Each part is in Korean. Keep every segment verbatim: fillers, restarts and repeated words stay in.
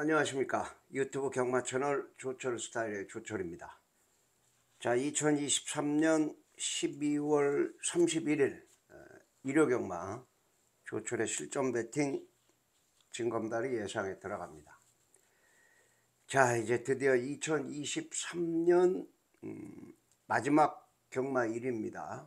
안녕하십니까. 유튜브 경마 채널 조철 스타일의 조철입니다. 자, 이천이십삼 년 십이월 삼십일일 일요 경마 조철의 실전 배팅 진검다리 예상에 들어갑니다. 자, 이제 드디어 이천이십삼 년 음, 마지막 경마일입니다.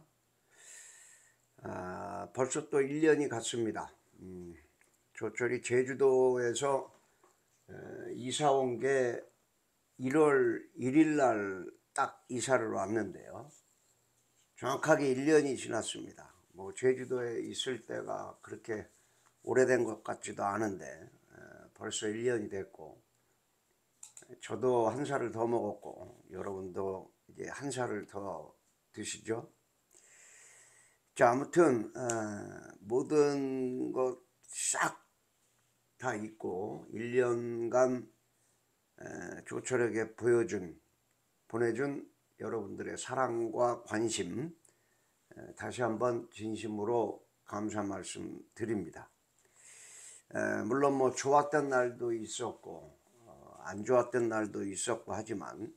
아, 벌써 또 일 년이 갔습니다. 음, 조철이 제주도에서 에, 이사 온 게 일월 일일 날 딱 이사를 왔는데요. 정확하게 일 년이 지났습니다. 뭐 제주도에 있을 때가 그렇게 오래된 것 같지도 않은데 에, 벌써 일 년이 됐고, 저도 한 살을 더 먹었고 여러분도 이제 한 살을 더 드시죠. 자, 아무튼 에, 모든 것 싹 다 있고 일 년간 에, 조철에게 보여준 보내준 여러분들의 사랑과 관심, 에, 다시 한번 진심으로 감사 말씀 드립니다. 에, 물론 뭐 좋았던 날도 있었고 어, 안 좋았던 날도 있었고 하지만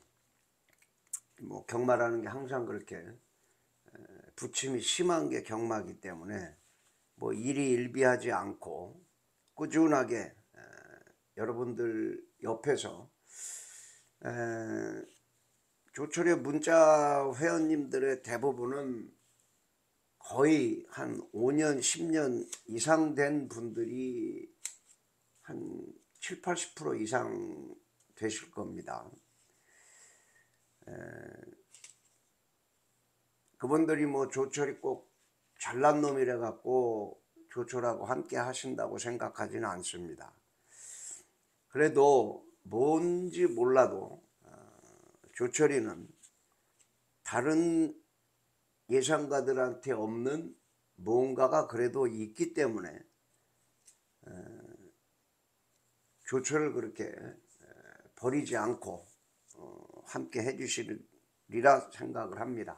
뭐 경마라는 게 항상 그렇게 에, 부침이 심한 게 경마이기 때문에 뭐 일희일비하지 않고 꾸준하게 에, 여러분들 옆에서 에, 조철의 문자 회원님들의 대부분은 거의 한 오 년, 십 년 이상 된 분들이 한 칠십, 팔십 퍼센트 이상 되실 겁니다. 에, 그분들이 뭐 조철이 꼭 잘난 놈이라 갖고 조철하고 함께 하신다고 생각하지는 않습니다. 그래도 뭔지 몰라도 조철이는 다른 예상가들한테 없는 뭔가가 그래도 있기 때문에 조철을 그렇게 버리지 않고 함께 해주시리라 생각을 합니다.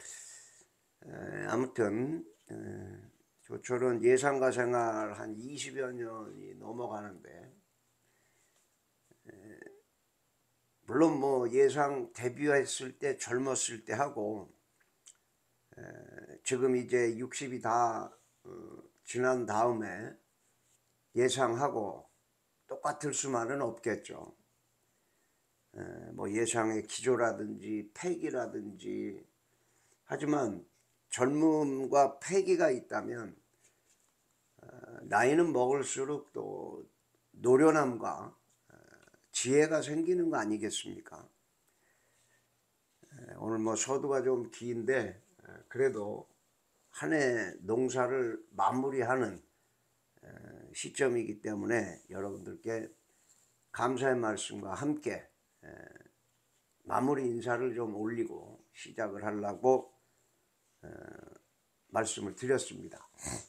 아무튼 조철은 예상가 생활 한 이십여 년이 넘어가는데, 물론 뭐 예상 데뷔했을 때 젊었을 때 하고 에, 지금 이제 육십이 다 어, 지난 다음에 예상하고 똑같을 수만은 없겠죠. 에, 뭐 예상의 기조라든지 패기라든지, 하지만 젊음과 패기가 있다면 어, 나이는 먹을수록 또 노련함과 지혜가 생기는 거 아니겠습니까? 오늘 뭐 서두가 좀 긴데 그래도 한 해 농사를 마무리하는 시점이기 때문에 여러분들께 감사의 말씀과 함께 마무리 인사를 좀 올리고 시작을 하려고 말씀을 드렸습니다.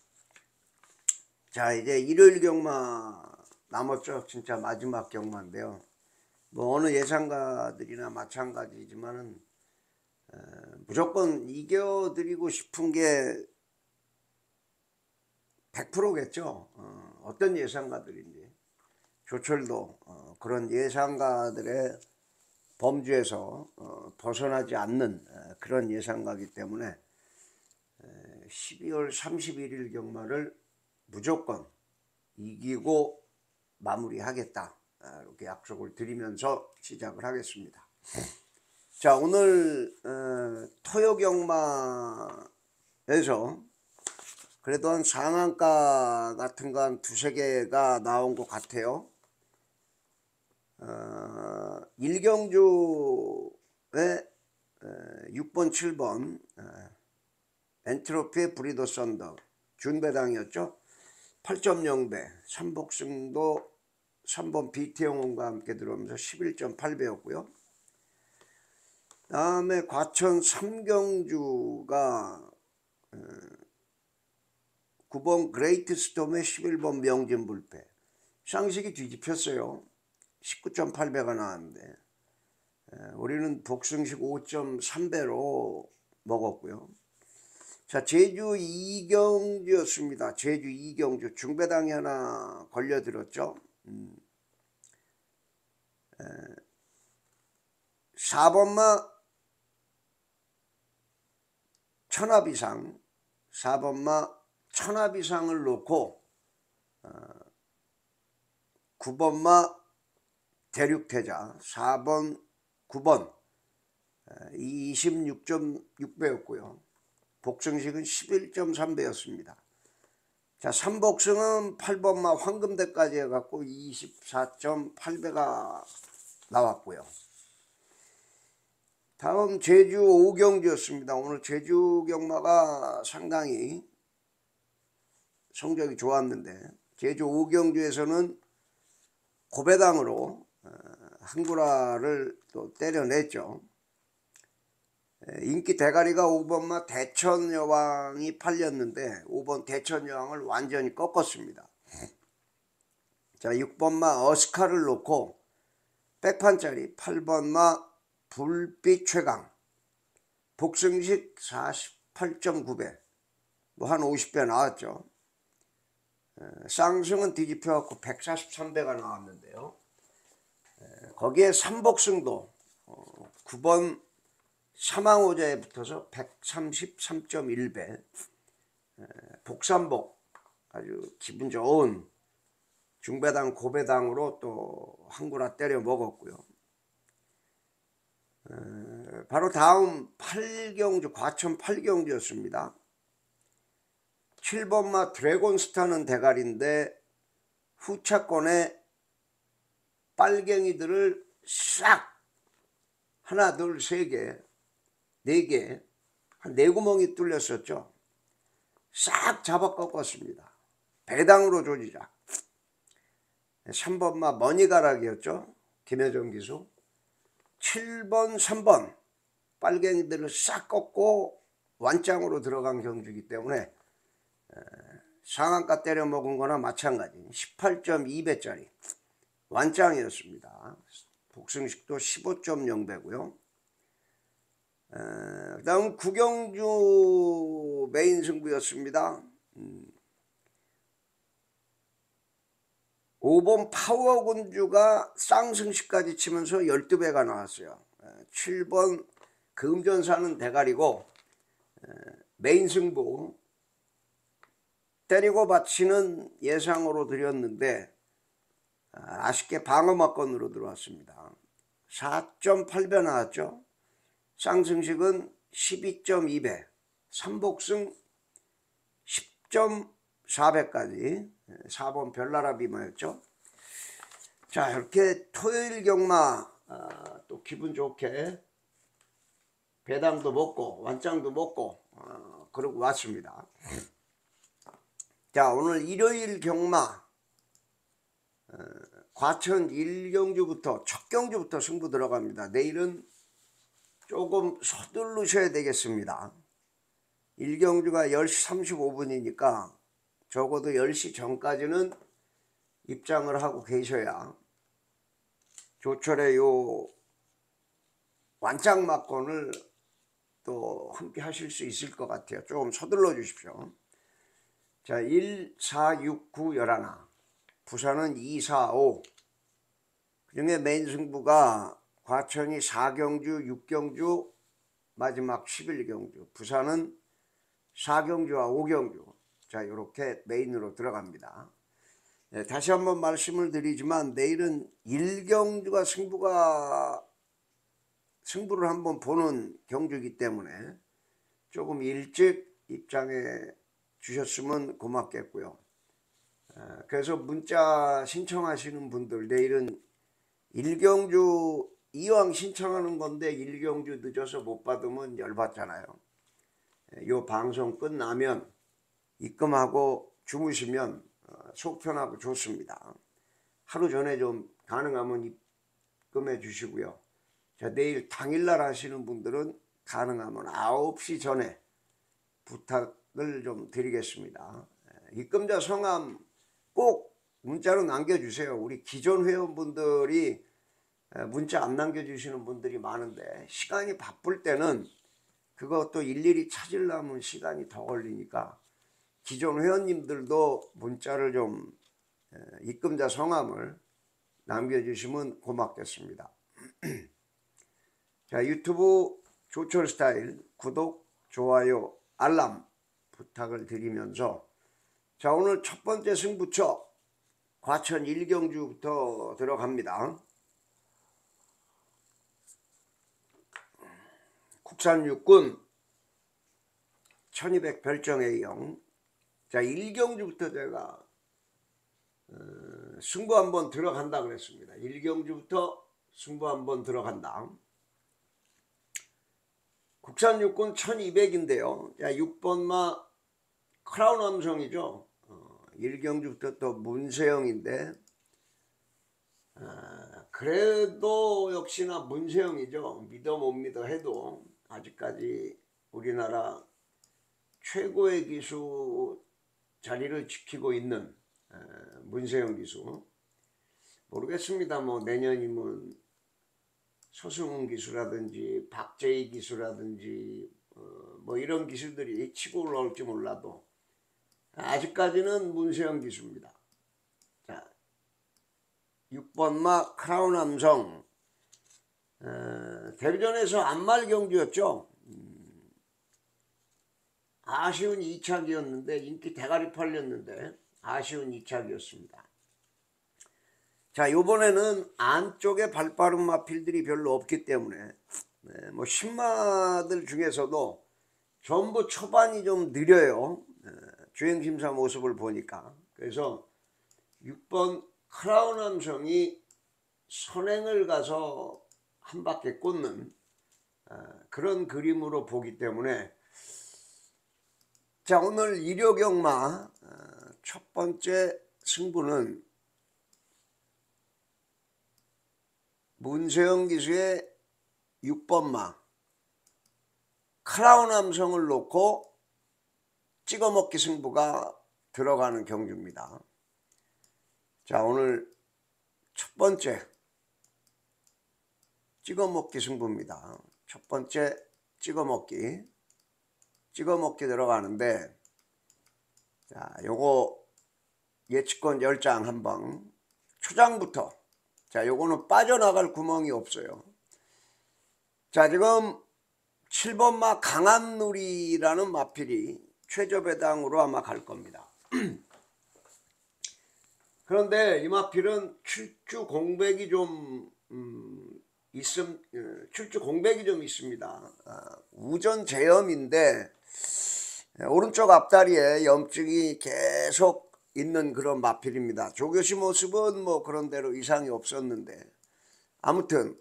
자, 이제 일요일 경마 남았죠. 진짜 마지막 경마인데요. 뭐 어느 예상가들이나 마찬가지지만은 에, 무조건 이겨드리고 싶은 게 백 퍼센트겠죠. 어, 어떤 예상가들인지. 조철도 어, 그런 예상가들의 범주에서 어, 벗어나지 않는 에, 그런 예상가이기 때문에 에, 십이월 삼십일일 경마를 무조건 이기고 마무리하겠다, 이렇게 약속을 드리면서 시작을 하겠습니다. 자, 오늘 어, 토요 경마에서 그래도 한 상한가 같은 거 한 두세 개가 나온 것 같아요. 어, 일경주의 육 번, 칠 번 어, 엔트로피의 브리더 썬더 준배당이었죠. 팔 점 영 배, 삼복승도 삼 번 비태영원과 함께 들어오면서 십일 점 팔 배였고요. 다음에 과천 삼경주가 구 번 그레이트 스톰의 십일 번 명진불패, 쌍식이 뒤집혔어요. 십구 점 팔 배가 나왔는데 우리는 복승식 오 점 삼 배로 먹었고요. 자, 제주 이경주였습니다. 제주 이경주 중배당이 하나 걸려들었죠. 음. 사 번마 천하비상, 사 번마 천하비상을 놓고 구 번마 대륙태자, 사 번, 구 번 이십육 점 육 배였고요. 복승식은 십일 점 삼 배였습니다. 자, 삼복승은 팔 번마 황금대까지 해갖고 이십사 점 팔 배가 나왔고요. 다음 제주 오경주였습니다. 오늘 제주 경마가 상당히 성적이 좋았는데, 제주 오경주에서는 고배당으로 한구라를 또 때려냈죠. 인기 대가리가 오 번마 대천여왕이 팔렸는데 오 번 대천여왕을 완전히 꺾었습니다. 자, 육 번마 어스카를 놓고 백판짜리 팔 번마 불빛 최강, 복승식 사십팔 점 구 배, 뭐 한 오십 배 나왔죠. 쌍승은 뒤집혀갖고 백사십삼 배가 나왔는데요. 거기에 삼복승도 구 번 사망호자에 붙어서 백삼십삼 점 일 배, 복삼복 아주 기분 좋은 중배당 고배당으로 또 한구라 때려 먹었고요. 바로 다음 팔경주, 과천 팔경주였습니다. 칠 번마 드래곤스타는 대가리인데 후차권에 빨갱이들을 싹 하나 둘 세 개 네 개 한 네 구멍이 뚫렸었죠. 싹 잡아 꺾었습니다. 배당으로 조지자. 삼 번마 머니가락이었죠. 김혜정 기수. 칠 번 삼 번 빨갱이들을 싹 꺾고 완장으로 들어간 경주이기 때문에 상한가 때려 먹은 거나 마찬가지 십팔 점 이 배짜리 완장이었습니다. 복승식도 십오 점 영 배고요. 그 다음 구경주 메인 승부였습니다. 음. 오 번 파워군주가 쌍승식까지 치면서 열두 배가 나왔어요. 칠 번 금전사는 대가리고 메인 승부 때리고 받치는 예상으로 드렸는데 아쉽게 방어막건으로 들어왔습니다. 사 점 팔 배 나왔죠. 쌍승식은 십이 점 이 배, 삼복승 십 점 사 배까지 사 번 별나라 비마였죠. 자, 이렇게 토요일 경마 아, 또 기분 좋게 배당도 먹고 완장도 먹고 어, 그러고 왔습니다. 자, 오늘 일요일 경마 어, 과천 일 경주부터 첫 경주부터 승부 들어갑니다. 내일은 조금 서두르셔야 되겠습니다. 일 경주가 열 시 삼십오 분이니까 적어도 열 시 전까지는 입장을 하고 계셔야 조철의 요 완장막건을 또 함께 하실 수 있을 것 같아요. 조금 서둘러 주십시오. 자, 일, 사, 육, 구, 십일, 부산은 이, 사, 오. 그 중에 메인 승부가 과천이 사 경주, 육 경주, 마지막 십일 경주. 부산은 사 경주와 오 경주. 자, 이렇게 메인으로 들어갑니다. 네, 다시 한번 말씀을 드리지만 내일은 일 경주가 승부가 승부를 한번 보는 경주이기 때문에 조금 일찍 입장해 주셨으면 고맙겠고요. 그래서 문자 신청하시는 분들 내일은 일 경주 이왕 신청하는 건데 일 경주 늦어서 못 받으면 열받잖아요. 요 방송 끝나면 입금하고 주무시면 속 편하고 좋습니다. 하루 전에 좀 가능하면 입금해 주시고요. 자, 내일 당일날 하시는 분들은 가능하면 아홉 시 전에 부탁을 좀 드리겠습니다. 입금자 성함 꼭 문자로 남겨주세요. 우리 기존 회원분들이 문자 안 남겨주시는 분들이 많은데 시간이 바쁠 때는 그것도 일일이 찾으려면 시간이 더 걸리니까 기존 회원님들도 문자를 좀 입금자 성함을 남겨주시면 고맙겠습니다. 자, 유튜브 조철 스타일 구독, 좋아요, 알람 부탁을 드리면서, 자, 오늘 첫 번째 승부처 과천 일경주부터 들어갑니다. 국산 육군 천이백 별정 A형. 자, 일경주부터 제가 어, 승부 한번 들어간다 그랬습니다. 일경주부터 승부 한번 들어간다. 국산 육군 천이백인데요. 자, 육 번마 크라운 함성이죠. 어, 일경주부터 또 문세영인데, 아, 그래도 역시나 문세영이죠. 믿어 못 믿어 해도 아직까지 우리나라 최고의 기수 자리를 지키고 있는 에, 문세영 기수. 모르겠습니다. 뭐 내년이면 소승훈 기수라든지 박재희 기수라든지 어, 뭐 이런 기수들이 치고 올라올지 몰라도 아직까지는 문세영 기수입니다. 자, 육 번마 크라운 함성. 어, 데뷔전에서 안말 경주였죠. 음, 아쉬운 이 착이었는데, 인기 대가리 팔렸는데 아쉬운 이 착이었습니다. 자, 요번에는 안쪽에 발빠른 마필들이 별로 없기 때문에 네, 뭐 신마들 중에서도 전부 초반이 좀 느려요. 네, 주행심사 모습을 보니까. 그래서 육 번 크라운 함성이 선행을 가서 한 바퀴 꽂는 어, 그런 그림으로 보기 때문에, 자, 오늘 일요경마 어, 첫 번째 승부는 문세영 기수의 육 번마 크라운 함성을 놓고 찍어먹기 승부가 들어가는 경주입니다. 자, 오늘 첫 번째 찍어먹기 승부입니다. 첫 번째 찍어먹기 찍어먹기 들어가는데, 자, 요거 예측권 열 장 한방 초장부터, 자, 요거는 빠져나갈 구멍이 없어요. 자, 지금 칠 번마 강한누리라는 마필이 최저배당으로 아마 갈 겁니다. 그런데 이 마필은 출주 공백이 좀 음, 있음, 출주 공백이 좀 있습니다. 아, 우전 제염인데 오른쪽 앞다리에 염증이 계속 있는 그런 마필입니다. 조교시 모습은 뭐 그런 대로 이상이 없었는데, 아무튼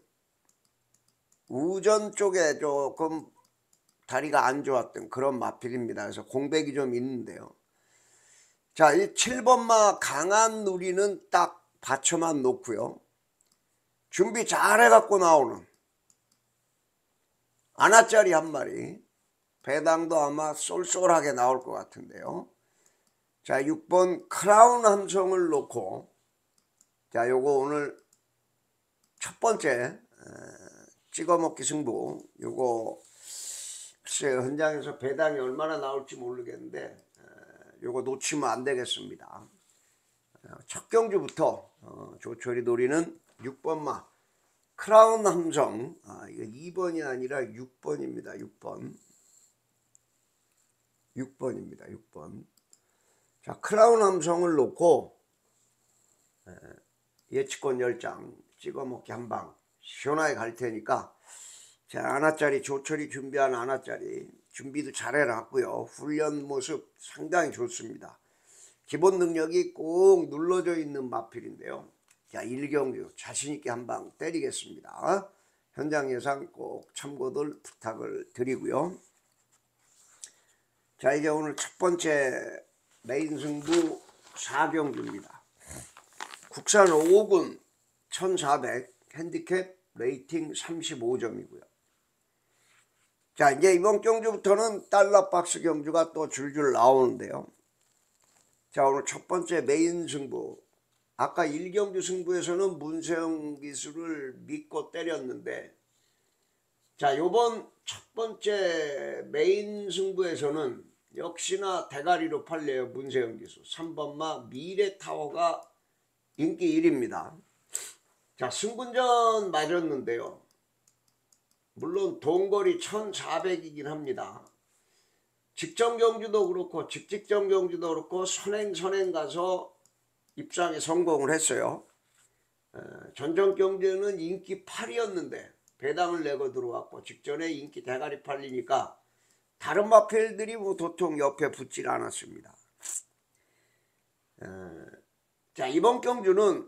우전 쪽에 조금 다리가 안 좋았던 그런 마필입니다. 그래서 공백이 좀 있는데요. 자, 이 칠 번마 강한 누리는 딱 받쳐만 놓고요. 준비 잘 해갖고 나오는 아나짜리 한 마리, 배당도 아마 쏠쏠하게 나올 것 같은데요. 자, 육 번 크라운 함성을 놓고, 자, 요거 오늘 첫 번째 찍어먹기 승부, 요거 글쎄 현장에서 배당이 얼마나 나올지 모르겠는데 요거 놓치면 안 되겠습니다. 첫 경주부터 어, 조철이 노리는 육 번마 크라운 함성. 아, 이거 이 번이 아니라 육 번입니다. 육 번. 육 번입니다. 육 번. 자, 크라운 함성을 놓고 에, 예측권 열 장 찍어먹기 한방 시원하게 갈 테니까, 자, 하나짜리 조철이 준비한 하나짜리 준비도 잘 해놨고요. 훈련 모습 상당히 좋습니다. 기본 능력이 꼭 눌러져 있는 마필인데요. 자, 일경주 자신있게 한방 때리겠습니다. 현장 예상 꼭 참고들 부탁을 드리고요. 자, 이제 오늘 첫 번째 메인 승부 사 경주입니다. 국산 오 군 천사백, 핸디캡 레이팅 삼십오 점이고요. 자, 이제 이번 경주부터는 달러 박스 경주가 또 줄줄 나오는데요. 자, 오늘 첫 번째 메인 승부. 아까 일 경주 승부에서는 문세영 기수를 믿고 때렸는데, 자, 요번 첫 번째 메인 승부에서는 역시나 대가리로 팔려요. 문세영 기수 삼 번마 미래타워가 인기 일 위입니다. 자, 승분전 맞았는데요. 물론 동거리 천사백이긴 합니다. 직전 경주도 그렇고 직직전 경주도 그렇고 선행 선행 가서 입상에 성공을 했어요. 전전 경주는 인기 팔이었는데 배당을 내고 들어왔고 직전에 인기 대가리 팔리니까 다른 마필들이 뭐 도통 옆에 붙질 않았습니다. 자, 이번 경주는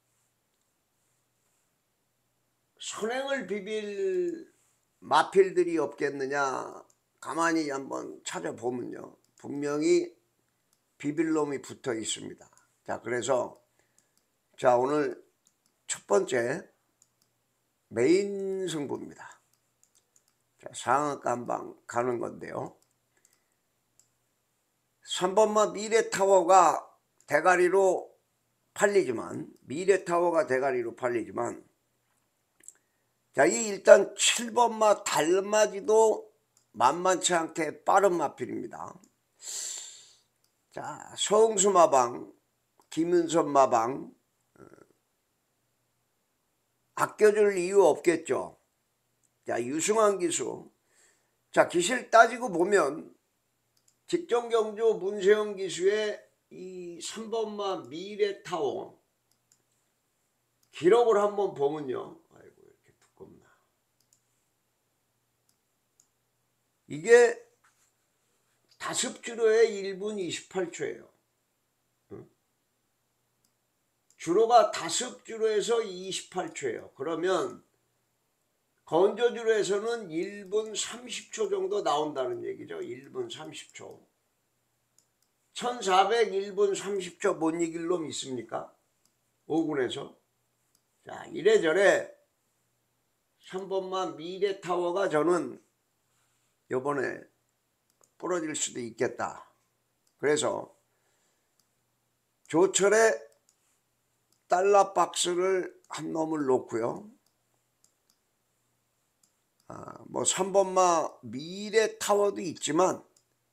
선행을 비빌 마필들이 없겠느냐 가만히 한번 찾아보면요, 분명히 비빌 놈이 붙어 있습니다. 자, 그래서 자, 오늘 첫 번째 메인 승부입니다. 자, 상한가 한방 가는 건데요, 삼 번마 미래타워가 대가리로 팔리지만 미래타워가 대가리로 팔리지만 자, 이 일단 칠 번마 달맞이도 만만치 않게 빠른 마필입니다. 자, 서흥수 마방, 김은선 마방 어, 아껴줄 이유 없겠죠. 자, 유승환 기수. 자, 기실 따지고 보면 직전 경주 문세영 기수의 이 삼 번마 미래타워 기록을 한번 보면요, 아이고 이렇게 두껍나, 이게 다섯 주로에 일 분 이십팔 초예요. 응? 주로가 다섯 주로에서 이십팔 초예요. 그러면 건조 주로에서는 일 분 삼십 초 정도 나온다는 얘기죠. 일 분 삼십 초. 천사백 일 분 삼십 초 못 이길 놈 있습니까? 오 군에서. 자, 이래저래 삼 번만 미래타워가 저는 요번에 부러질 수도 있겠다. 그래서 조철에 달러 박스를 한 놈을 놓고요, 아, 뭐 삼 번마 미래타워도 있지만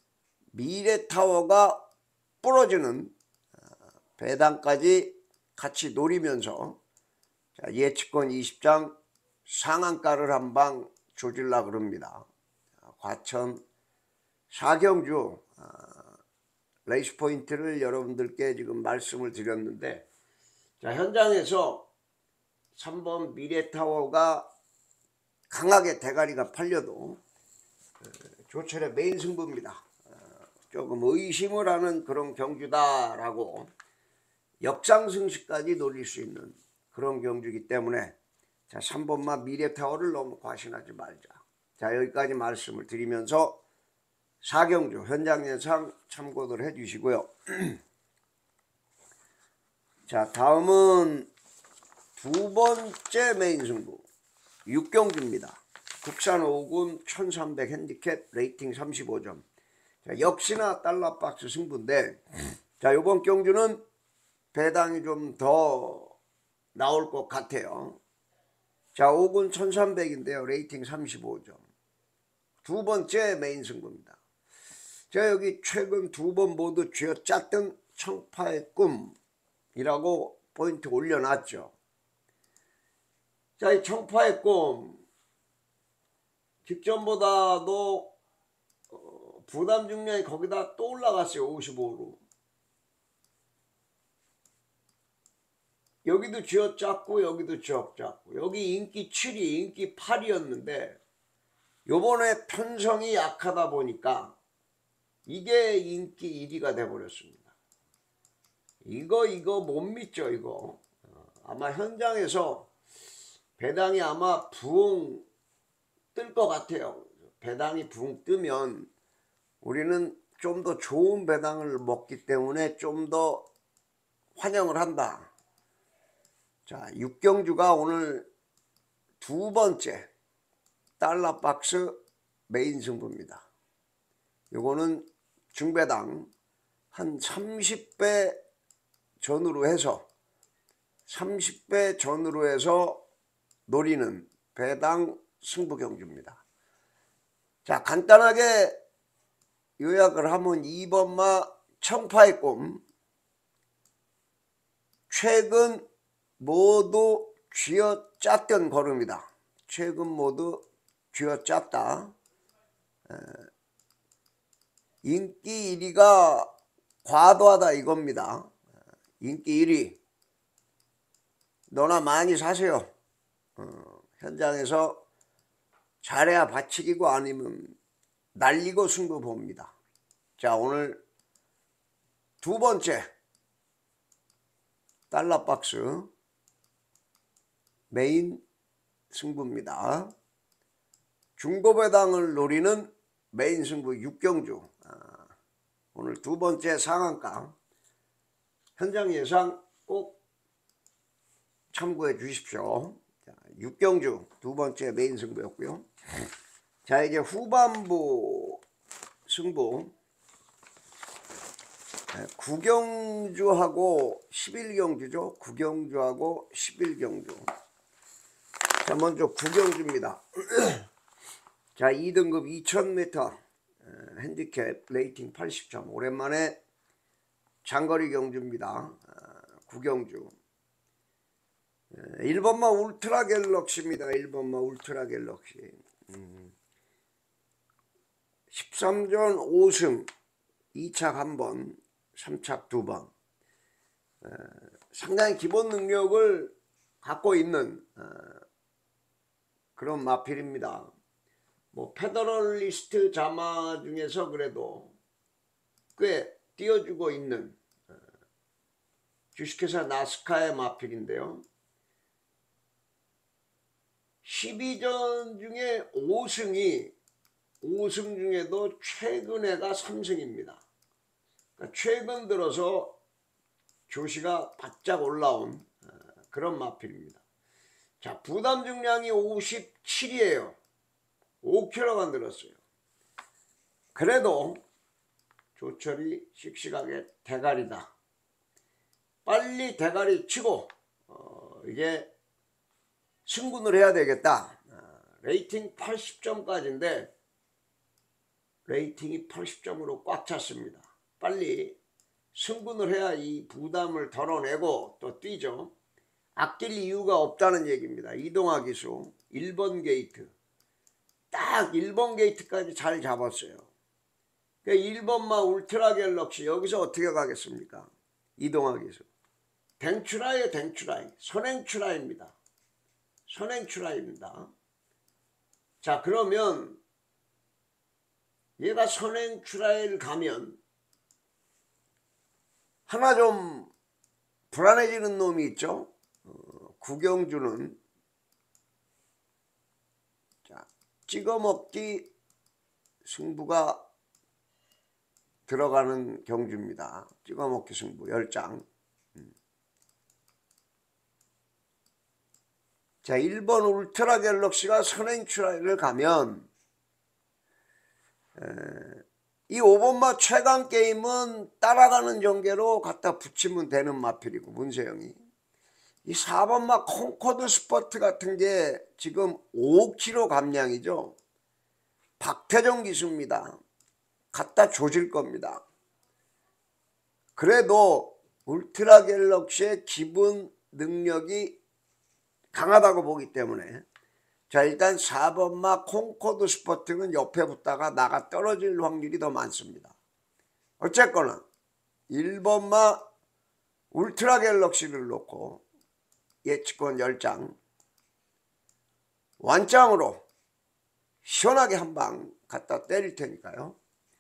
미래타워가 부러지는 배당까지 같이 노리면서 자, 예측권 이십 장 상한가를 한 방 조질라 그럽니다. 과천 사경주 레이스 포인트를 여러분들께 지금 말씀을 드렸는데, 자, 현장에서 삼 번 미래타워가 강하게 대가리가 팔려도 조철의 메인 승부입니다. 조금 의심을 하는 그런 경주다라고 역상승시까지 노릴 수 있는 그런 경주이기 때문에 자, 삼 번마 미래타워를 너무 과신하지 말자. 자, 여기까지 말씀을 드리면서 사경주 현장 예상 참고들 해주시고요. 자, 다음은 두 번째 메인 승부 육경주입니다. 국산 오 군 천삼백 핸디캡 레이팅 삼십오 점. 자, 역시나 달러박스 승부인데, 자, 요번 경주는 배당이 좀 더 나올 것 같아요. 자, 오 군 천삼백인데요 레이팅 삼십오 점. 두 번째 메인 승부입니다. 제가 여기 최근 두 번 모두 쥐어짰던 청파의 꿈이라고 포인트 올려놨죠. 자, 이 청파의 꿈 직전보다도 어, 부담 중량이 거기다 또 올라갔어요. 오십오로. 여기도 쥐어짰고 여기도 쥐어짰고 여기 인기 칠이 인기 팔이었는데 요번에 편성이 약하다 보니까 이게 인기 일 위가 돼버렸습니다. 이거 이거 못 믿죠. 이거 아마 현장에서 배당이 아마 부흥 뜰 것 같아요. 배당이 부흥 뜨면 우리는 좀 더 좋은 배당을 먹기 때문에 좀 더 환영을 한다. 자, 육경주가 오늘 두 번째 달러박스 메인 승부입니다. 요거는 중배당 한 삼십 배 전후로 해서 삼십 배 전후로 해서 노리는 배당 승부 경주입니다. 자, 간단하게 요약을 하면 이 번마 청파의 꿈 최근 모두 쥐어짰던 걸음이다. 최근 모두 쥐어짰다. 인기 일 위가 과도하다 이겁니다. 인기 일 위. 너나 많이 사세요. 어, 현장에서 잘해야 받치기고 아니면 날리고 승부 봅니다. 자, 오늘 두 번째 달러박스 메인 승부입니다. 중고배당을 노리는 메인 승부 육경주. 아, 오늘 두 번째 상한가 현장 예상 꼭 참고해 주십시오. 자, 육경주 두 번째 메인 승부였고요. 자, 이제 후반부 승부 구경주하고 십일 경주죠. 구경주하고 십일 경주. 자, 먼저 구경주입니다. 자, 이 등급 이천 미터 핸디캡 레이팅 팔십 점. 오랜만에 장거리 경주입니다. 구경주. 일 번마 울트라 갤럭시입니다. 일 번마 울트라 갤럭시. 음. 십삼 전 오 승, 이 착 한 번, 삼 착 두 번. 에, 상당히 기본 능력을 갖고 있는 에, 그런 마필입니다. 뭐 페더럴리스트 자마 중에서 그래도 꽤 띄워주고 있는 에, 주식회사 나스카의 마필인데요. 십이 전 중에 오 승이 오 승 중에도 최근에가 삼 승입니다. 그러니까 최근 들어서 조시가 바짝 올라온 그런 마필입니다. 자, 부담 중량이 오십칠이에요. 오 킬로그램 늘었어요. 그래도 조철이 씩씩하게 대가리다. 빨리 대가리 치고 어, 이게 승군을 해야 되겠다. 어, 레이팅 팔십 점까지인데 레이팅이 팔십 점으로 꽉 찼습니다. 빨리 승군을 해야 이 부담을 덜어내고 또 뛰죠. 아낄 이유가 없다는 얘기입니다. 이동화 기수 일 번 게이트 딱 일 번 게이트까지 잘 잡았어요. 그러니까 일 번마 울트라 갤럭시 여기서 어떻게 가겠습니까? 이동화 기수 댕추라이에요. 댕추라이 선행추라이입니다. 선행추라이입니다. 자, 그러면 얘가 선행추라이를 가면 하나 좀 불안해지는 놈이 있죠. 어, 구경주는 자, 찍어먹기 승부가 들어가는 경주입니다. 찍어먹기 승부 열 장. 음. 자, 일 번 울트라 갤럭시가 선행추라이를 가면 에, 이 오 번마 최강 게임은 따라가는 전개로 갖다 붙이면 되는 마필이고 문세영이 이 사 번마 콩코드 스포트 같은 게 지금 오 킬로그램 감량이죠. 박태정 기수입니다. 갖다 조질 겁니다. 그래도 울트라 갤럭시의 기본 능력이 강하다고 보기 때문에 자, 일단 사 번마 콩코드 스포트는 옆에 붙다가 나가 떨어질 확률이 더 많습니다. 어쨌거나 일 번마 울트라 갤럭시를 놓고 예측권 열 장 완장으로 시원하게 한 방 갖다 때릴 테니까요.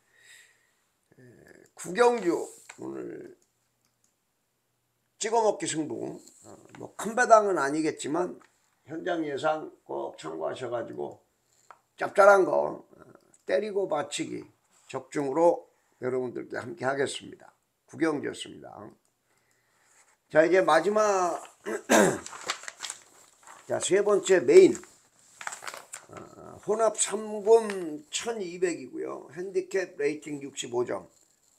구경주 오늘 찍어먹기 승부 어, 뭐 큰 배당은 아니겠지만 현장 예상 꼭 참고하셔가지고 짭짤한 거 때리고 받치기 적중으로 여러분들께 함께 하겠습니다. 구경주였습니다. 자, 이제 마지막 자, 세 번째 메인 어, 혼합 삼 군 천이백이고요. 핸디캡 레이팅 육십오 점.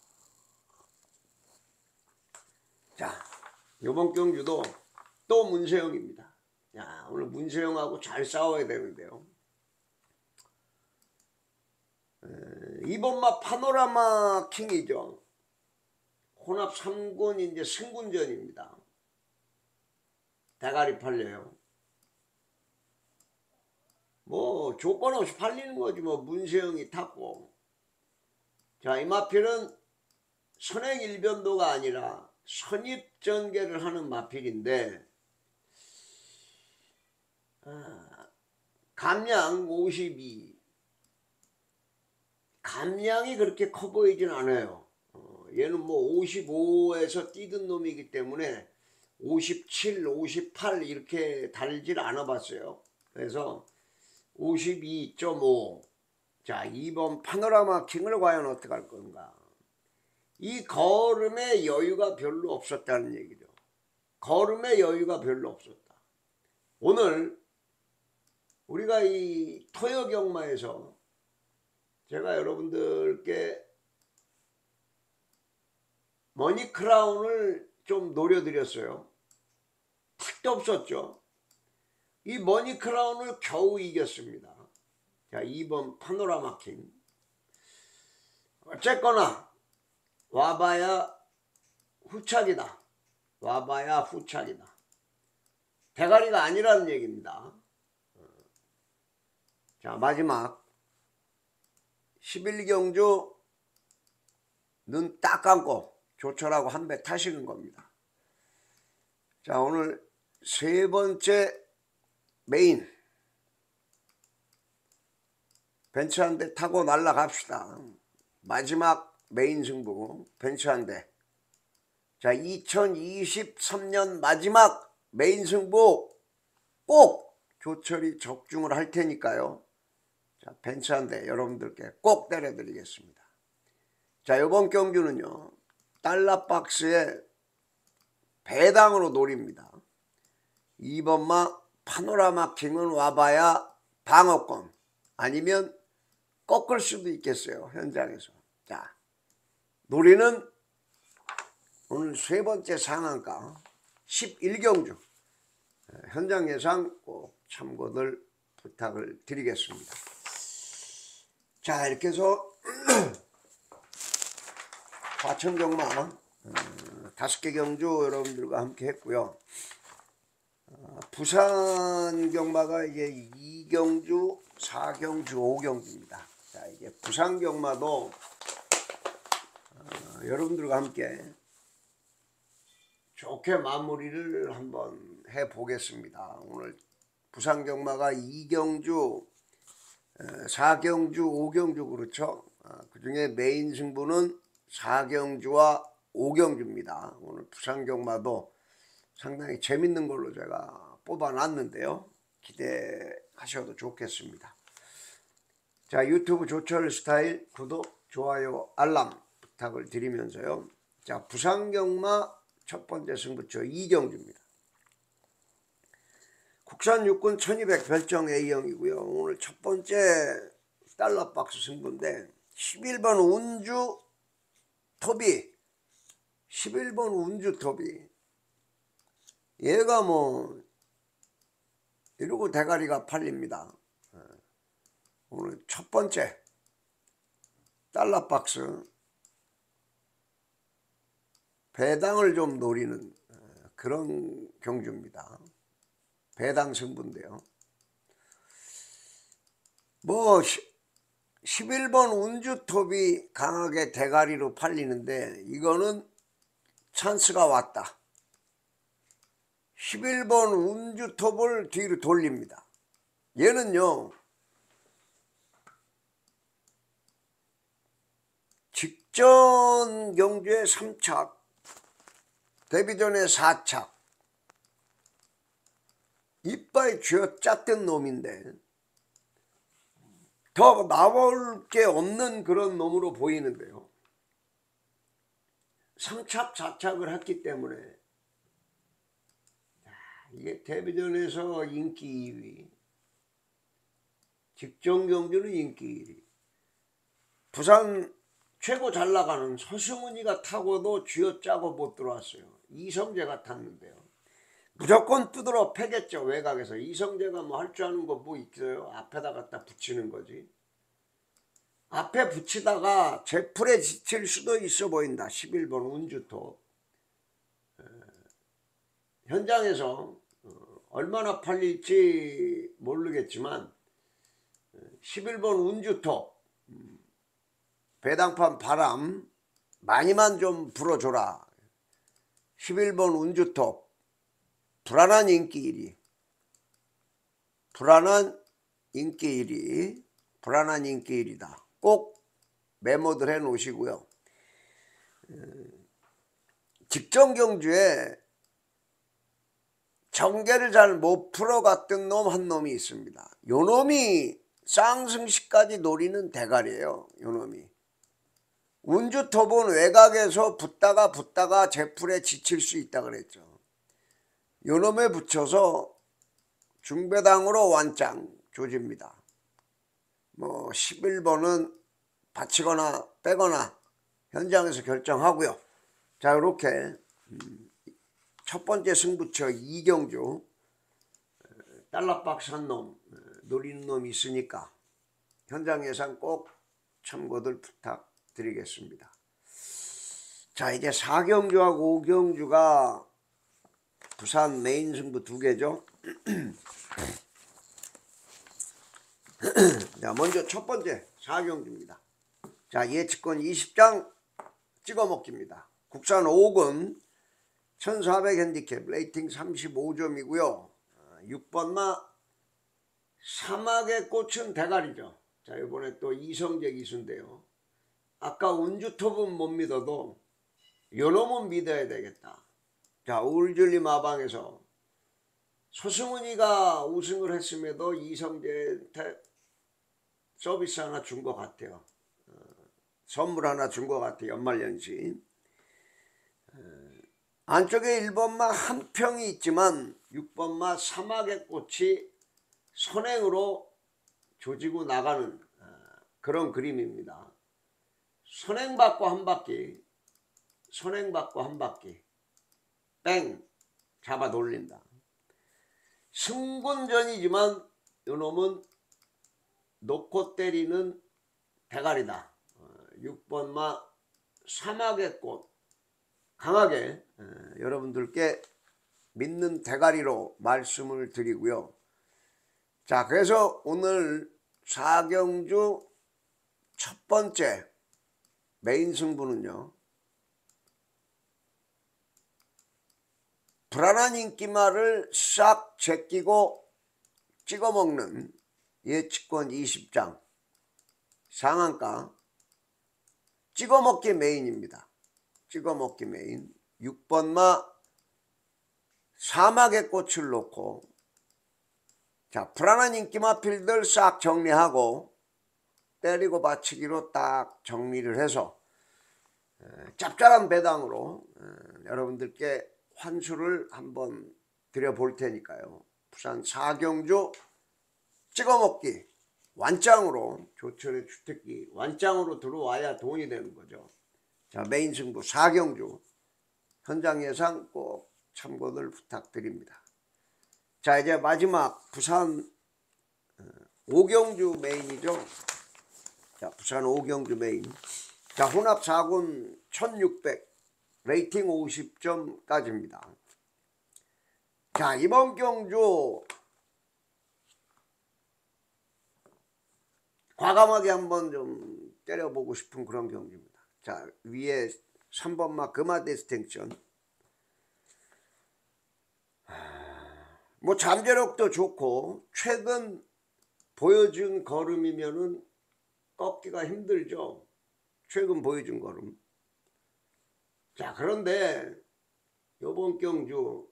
자, 이번 경주도 또 문세영입니다. 야, 오늘 문세영하고 잘 싸워야 되는데요. 에, 이번마 파노라마 킹이죠. 혼합 삼 군 이제 승군전입니다. 대가리 팔려요. 뭐 조건 없이 팔리는 거지 뭐. 문세영이 탔고. 자, 이 마필은 선행일변도가 아니라 선입전개를 하는 마필인데 아, 감량 오십이, 감량이 그렇게 커 보이진 않아요. 어, 얘는 뭐 오십오에서 뛰던 놈이기 때문에 오십칠, 오십팔 이렇게 달질 않아 봤어요. 그래서 오십이 점 오. 자, 이 번 파노라마 킹을 과연 어떻게 할 건가. 이 걸음에 여유가 별로 없었다는 얘기죠. 걸음에 여유가 별로 없었다. 오늘 우리가 이 토요경마에서 제가 여러분들께 머니크라운을 좀 노려드렸어요. 택도 없었죠. 이 머니크라운을 겨우 이겼습니다. 자, 이 번 파노라마킹. 어쨌거나 와봐야 후착이다. 와봐야 후착이다. 대가리가 아니라는 얘기입니다. 자, 마지막 십일 경주 눈 딱 감고 조철하고 한 배 타시는 겁니다. 자, 오늘 세 번째 메인 벤츠 한 대 타고 날아갑시다. 마지막 메인 승부 벤츠 한 대. 자, 이천이십삼 년 마지막 메인 승부 꼭 조철이 적중을 할 테니까요. 자, 벤츠 한 대 여러분들께 꼭 때려드리겠습니다. 자, 이번 경주는요, 달러박스에 배당으로 노립니다. 이 번마 파노라마 킹은 와봐야 방어권, 아니면 꺾을 수도 있겠어요, 현장에서. 자, 노리는 오늘 세 번째 상한가 십일 경주 현장 예상 꼭 참고들 부탁을 드리겠습니다. 자, 이렇게 해서 과천경마 다섯 개 경주 여러분들과 함께 했고요. 어, 부산 경마가 이제 이 경주, 사 경주, 오 경주입니다. 자, 이게 부산 경마도 어, 여러분들과 함께 좋게 마무리를 한번 해 보겠습니다. 오늘 부산 경마가 이 경주, 사 경주, 오 경주 그렇죠. 그 중에 메인 승부는 사 경주와 오 경주입니다. 오늘 부산 경마도 상당히 재밌는 걸로 제가 뽑아놨는데요. 기대하셔도 좋겠습니다. 자, 유튜브 조철 스타일 구독, 좋아요, 알람 부탁을 드리면서요. 자, 부산 경마 첫 번째 승부처 이 경주입니다. 국산 육군 천이백 별정 A형이고요. 오늘 첫 번째 달러박스 승부인데 십일 번 운주 토비, 십일 번 운주 토비, 얘가 뭐 이러고 대가리가 팔립니다. 오늘 첫 번째 달러박스 배당을 좀 노리는 그런 경주입니다. 배당 승부인데요. 뭐 십일 번 운주톱이 강하게 대가리로 팔리는데 이거는 찬스가 왔다. 십일 번 운주톱을 뒤로 돌립니다. 얘는요, 직전 경주에 삼 착, 데뷔전에 사 착, 이빨 쥐어 짰던 놈인데 더 나올 게 없는 그런 놈으로 보이는데요. 삼 착, 사 착을 했기 때문에 이게 데뷔전에서 인기 이 위, 직전 경주는 인기 일 위. 부산 최고 잘 나가는 서승훈이가 타고도 쥐어짜고 못 들어왔어요. 이성재가 탔는데요. 무조건 두드러 패겠죠, 외곽에서. 이성재가 뭐 할 줄 아는 거 뭐 있어요? 앞에다 갖다 붙이는 거지. 앞에 붙이다가 제풀에 지칠 수도 있어 보인다. 십일 번 운주톱. 현장에서 얼마나 팔릴지 모르겠지만 십일 번 운주토. 배당판 바람 많이만 좀 불어줘라. 십일 번 운주토. 불안한 인기 일 위. 불안한 인기 일 위. 불안한 인기 일 위다. 꼭 메모들 해 놓으시고요. 직전 경주에 정계를 잘 못 풀어갔던 놈 한 놈이 있습니다. 요 놈이 쌍승시까지 노리는 대가리예요. 요 놈이. 운주톱은 외곽에서 붙다가 붙다가 제풀에 지칠 수 있다 그랬죠. 요 놈에 붙여서 중배당으로 완짱 조집니다. 뭐 십일 번은 받치거나 빼거나 현장에서 결정하고요. 자, 이렇게 첫 번째 승부처 이경주 달러박스 한 놈 노리는 놈이 있으니까 현장 예상 꼭 참고들 부탁드리겠습니다. 자, 이제 사경주하고 오경주가 부산 메인 승부 두 개죠. 자, 먼저 첫 번째 사경주입니다. 자, 예측권 이십 장 찍어먹기입니다. 국산 오 군 천사백 핸디캡 레이팅 삼십오 점이고요. 육 번마 사막의 꽃은 대가리죠. 자, 이번에 또 이성재 기수인데요. 아까 운주톱은 못 믿어도 요놈은 믿어야 되겠다. 자, 울줄리 마방에서 소승훈이가 우승을 했음에도 이성재한테 서비스 하나 준 것 같아요. 어, 선물 하나 준 것 같아요. 연말연시. 안쪽에 일 번마 한평이 있지만 육 번마 사막의 꽃이 선행으로 조지고 나가는 그런 그림입니다. 선행받고 한 바퀴, 선행받고 한 바퀴, 뺑 잡아 돌린다. 승군전이지만 요놈은 놓고 때리는 대가리다. 육 번마 사막의 꽃 강하게 여러분들께 믿는 대가리로 말씀을 드리고요. 자, 그래서 오늘 사경주 첫 번째 메인 승부는요, 불안한 인기말을 싹 제끼고 찍어먹는 예측권 이십 장 상한가 찍어먹기 메인입니다. 찍어먹기 메인. 육 번마 사막의 꽃을 놓고, 자, 불안한 인기마필들 싹 정리하고 때리고 받치기로 딱 정리를 해서 짭짤한 배당으로 여러분들께 환수를 한번 드려볼 테니까요. 부산 사경주 찍어먹기 완짱으로, 조철의 주특기 완짱으로 들어와야 돈이 되는 거죠. 자, 메인 승부 사경주 현장 예상 꼭 참고들 부탁드립니다. 자, 이제 마지막 부산 오경주 메인이죠. 자, 부산 오경주 메인. 자, 혼합 사 군 천육백 레이팅 오십 점까지입니다. 자, 이번 경주 과감하게 한번 좀 때려보고 싶은 그런 경주입니다. 자, 위에 삼 번마 금화데스탱션. 뭐 잠재력도 좋고 최근 보여준 걸음이면은 꺾기가 힘들죠. 최근 보여준 걸음. 자, 그런데 요번 경주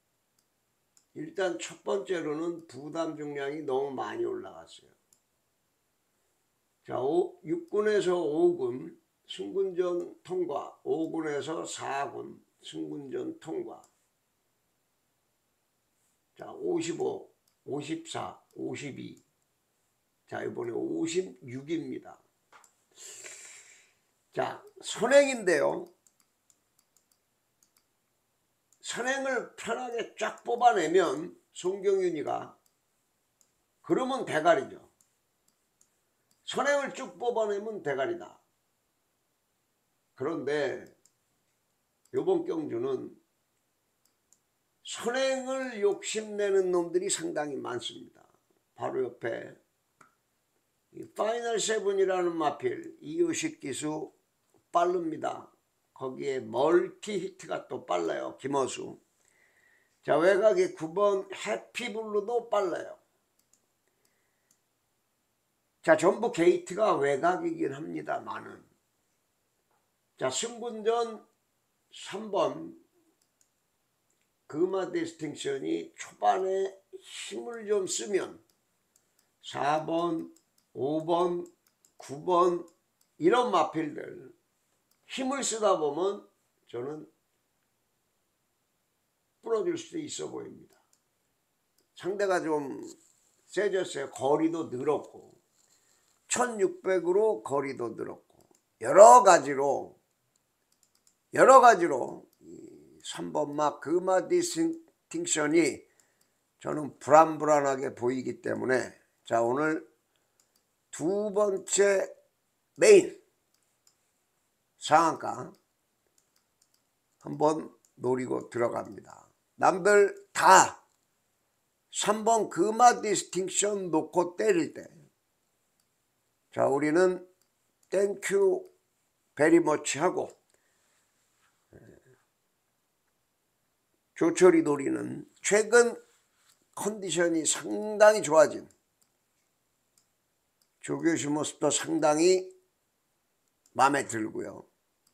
일단 첫 번째로는 부담 중량이 너무 많이 올라갔어요. 자, 육 군에서 오 군 승군전 통과, 오 군에서 사 군 승군전 통과. 자, 오십오, 오십사, 오십이. 자, 이번에 오십육입니다. 자, 선행인데요. 선행을 편하게 쫙 뽑아내면 송경윤이가, 그러면 대가리죠. 선행을 쭉 뽑아내면 대가리다. 그런데 요번 경주는 선행을 욕심내는 놈들이 상당히 많습니다. 바로 옆에 이 파이널 세븐이라는 마필 이효식 기수 빠릅니다. 거기에 멀티 히트가 또 빨라요. 김어수. 자, 외곽의 구 번 해피블루도 빨라요. 자, 전부 게이트가 외곽이긴 합니다만은, 자, 승분전 삼 번 금화 디스팅션이 초반에 힘을 좀 쓰면 사 번, 오 번, 구 번 이런 마필들 힘을 쓰다 보면 저는 부러질 수도 있어 보입니다. 상대가 좀 세졌어요. 거리도 늘었고 천육백으로 거리도 늘었고 여러 가지로 여러 가지로 삼 번 막 금화 디스팅션이 저는 불안불안하게 보이기 때문에, 자, 오늘 두 번째 메인 상한가 한번 노리고 들어갑니다. 남들 다 삼 번 금화 디스팅션 놓고 때릴 때, 자, 우리는 땡큐 베리머치 하고 조철이 노리는 최근 컨디션이 상당히 좋아진 조교시 모습도 상당히 마음에 들고요.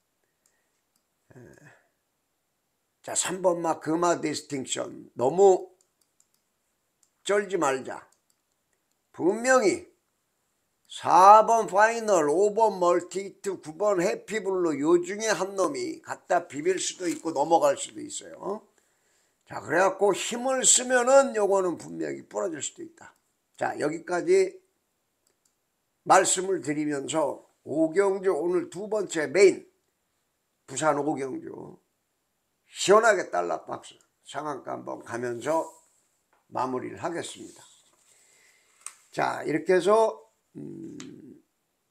자, 삼 번 막 금화 디스팅션 너무 쩔지 말자. 분명히 사 번 파이널, 오 번 멀티히트, 구 번 해피블루 요 중에 한 놈이 갖다 비빌 수도 있고 넘어갈 수도 있어요. 자, 그래갖고 힘을 쓰면은 요거는 분명히 부러질 수도 있다. 자, 여기까지 말씀을 드리면서 오경주 오늘 두 번째 메인 부산 오경주 시원하게 달러박스 상한가 한번 가면서 마무리를 하겠습니다. 자, 이렇게 해서 음,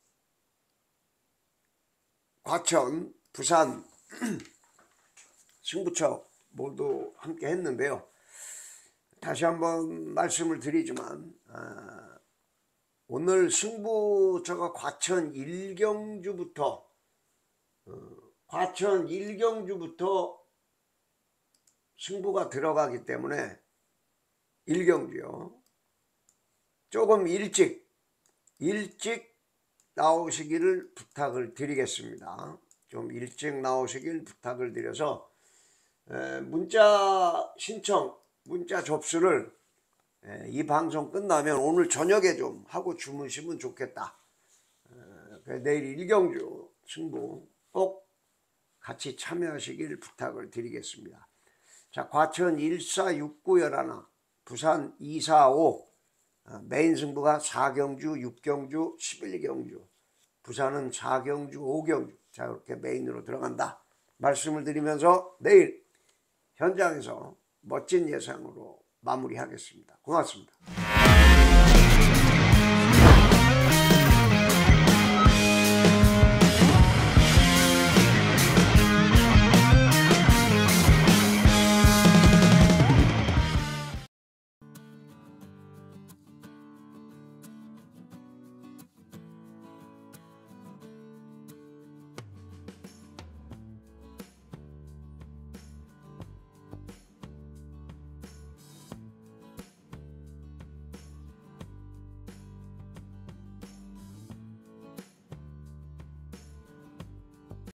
과천, 부산 승부처 모두 함께 했는데요. 다시 한번 말씀을 드리지만 아, 오늘 승부처가 과천 일 경주부터 어, 과천 일 경주부터 승부가 들어가기 때문에 일 경주요. 조금 일찍 일찍 나오시기를 부탁을 드리겠습니다. 좀 일찍 나오시길 부탁을 드려서 에, 문자 신청, 문자 접수를 에, 이 방송 끝나면 오늘 저녁에 좀 하고 주무시면 좋겠다. 에, 내일 일 경주 승부 꼭 같이 참여하시길 부탁을 드리겠습니다. 자, 과천 일사육구 열하나, 부산 이사오, 메인 승부가 사 경주, 육 경주, 십일 경주, 부산은 사 경주, 오 경주. 자, 이렇게 메인으로 들어간다 말씀을 드리면서 내일 현장에서 멋진 예상으로 마무리하겠습니다. 고맙습니다.